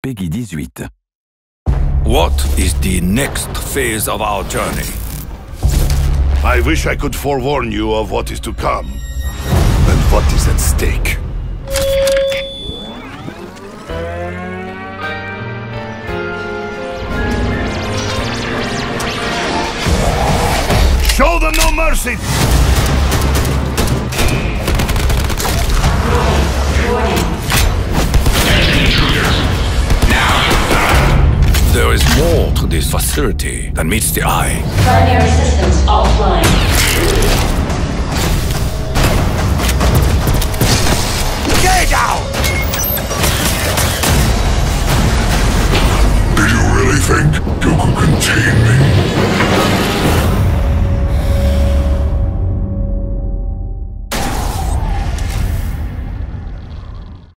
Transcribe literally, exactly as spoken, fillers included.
Peggy dix-huit. What is the next phase of our journey? I wish I could forewarn you of what is to come, and what is at stake. Show them no mercy! There is more to this facility than meets the eye. Primary systems offline.